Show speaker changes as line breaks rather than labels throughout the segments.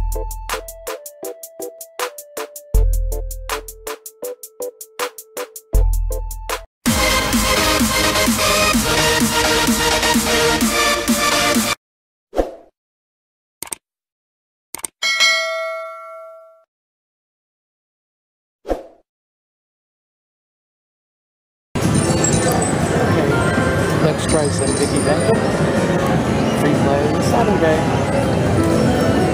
Let's try some Mickey Bento. Free play Saturday.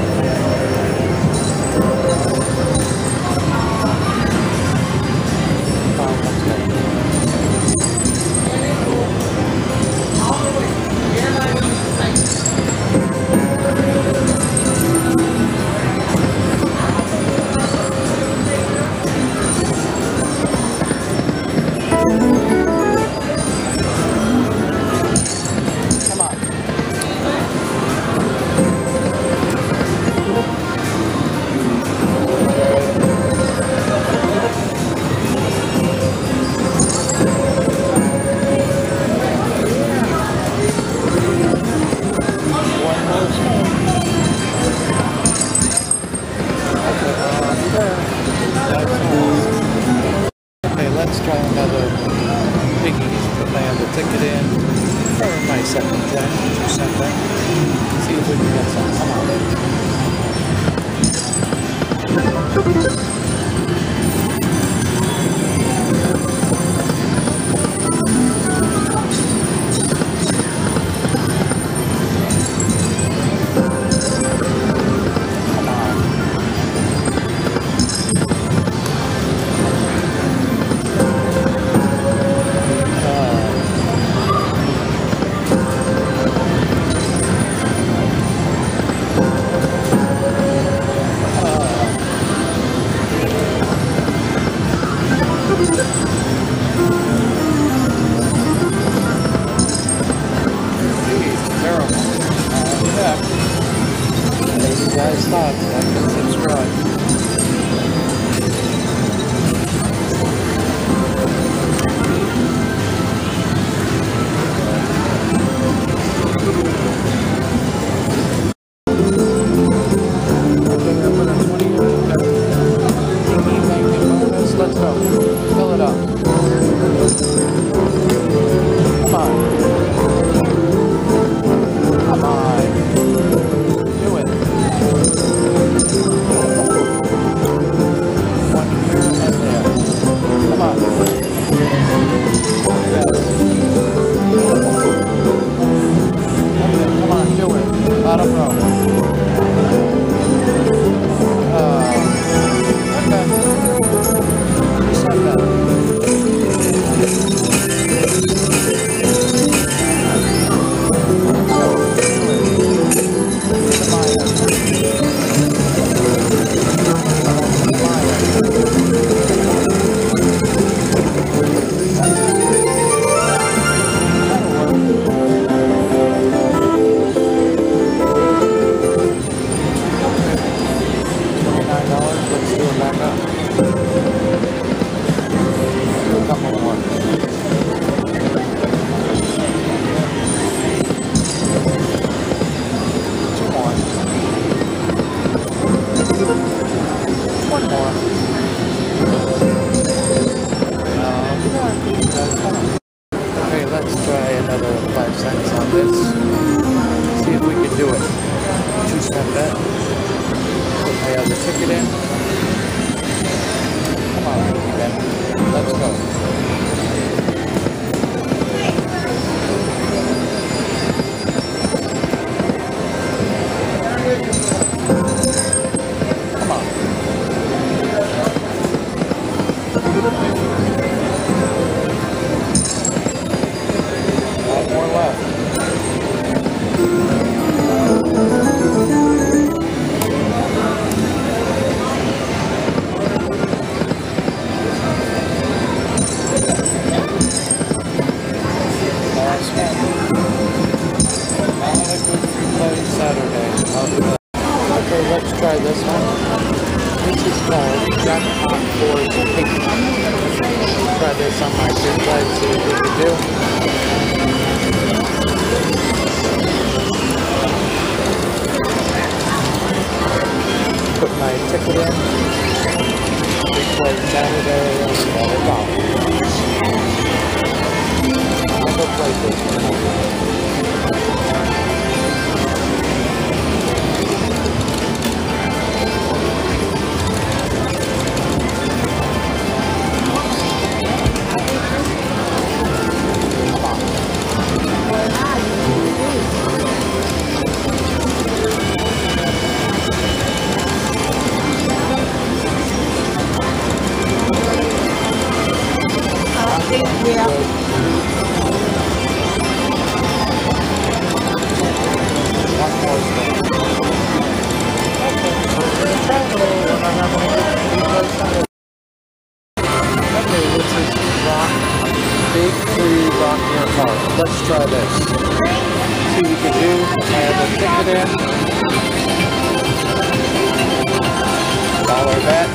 Let's try another Pokies. Put my other ticket in for my second play, something. See if we can get some. Come guys thought, like and subscribe. Let's go. Fill it up. Come on. Come on. Do it. One here and there. Come on. Yes. Okay, come on, do it. Bottom row. Okay. Reset that. Okay, let's try another 5 cents on this. See if we can do it. 2-cent bet. Put my other ticket in. Come on, Ben. Let's go. Come on. More left. Last one. Not a good free play Saturday. I'll do that. Okay, let's try this one. This is called Jackpot for Pokies. Try this on my free play, see what we can do. put my ticket in. We play Saturday and $1. Never played this before.
Yeah.
Okay, this is rock, big free rock near park. Let's try this. See what we can do. I have a ticket in. $1 bet.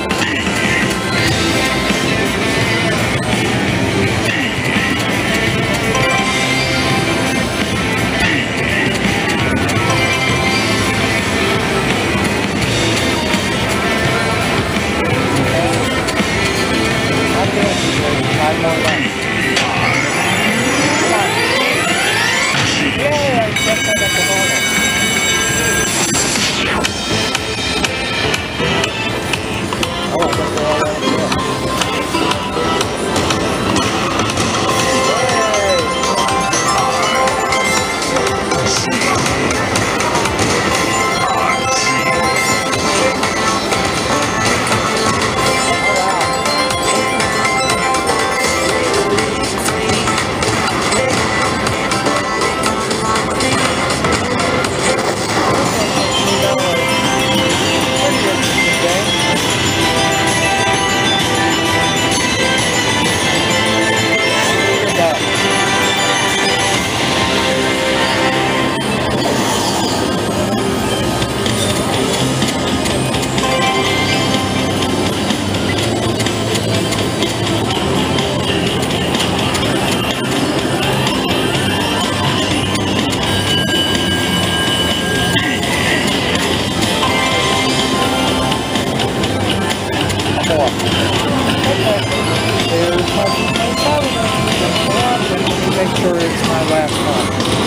Make sure it's my last one.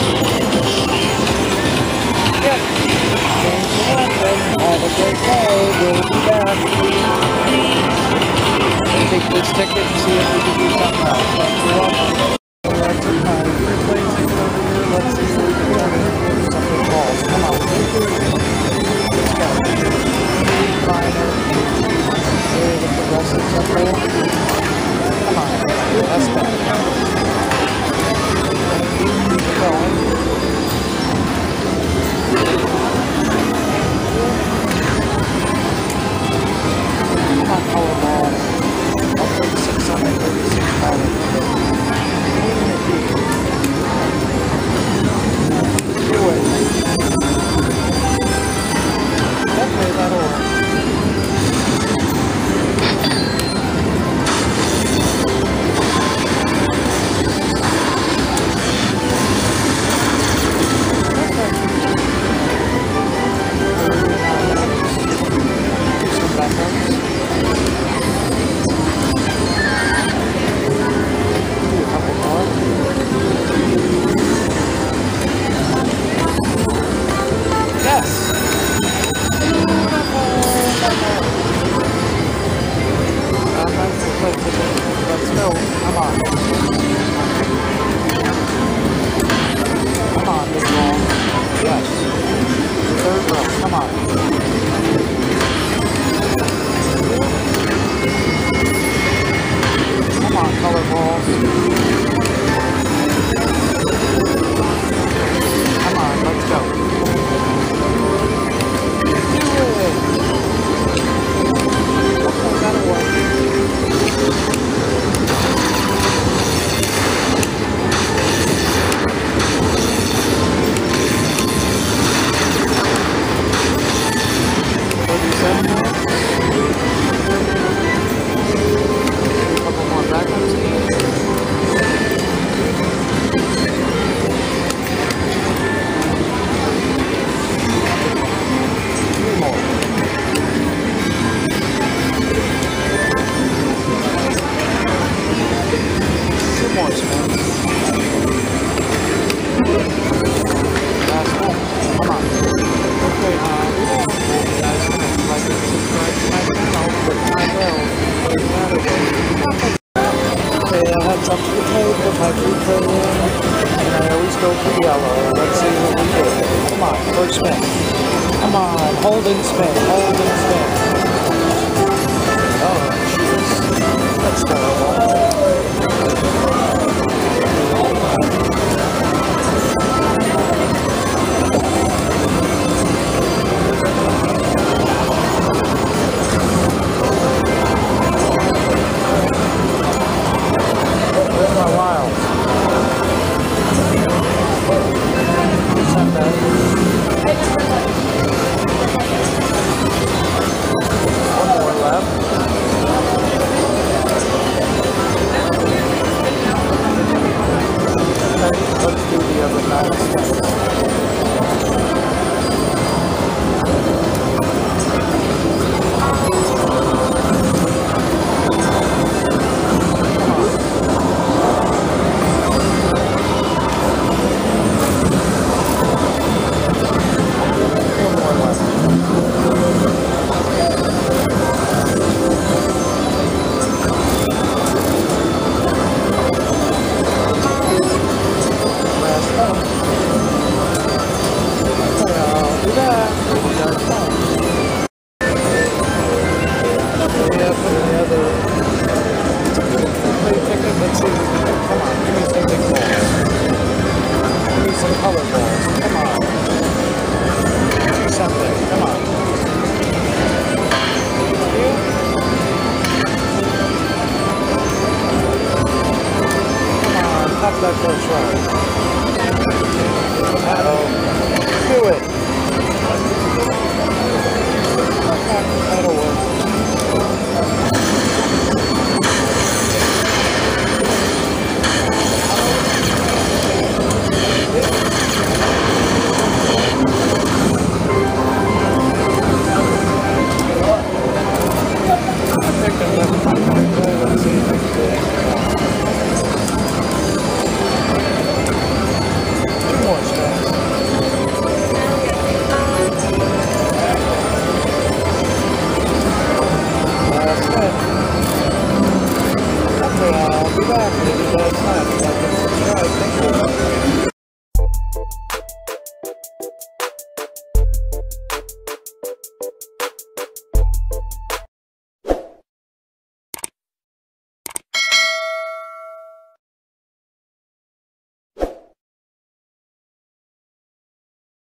Yep. Thanks for watching. Have a great day. We'll be back. Take this ticket and see if we can do something else. Thanks for watching. Let's see over here. Let's see if we can do something false. Come on. Let's go. Minor. Here with the rest of the up there. Come on. That's better. Powerball. I'll take $636. spin. Hold and spin. Oh, jeez. That's terrible.